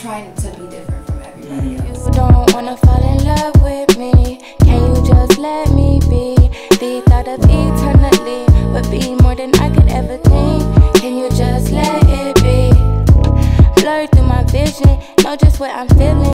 trying to be different from everybody else. You don't wanna fall in love with me. Can you just let me be? The thought of eternally would be more than I could ever think. Can you just let it be? Blurred through my vision, know just what I'm feeling.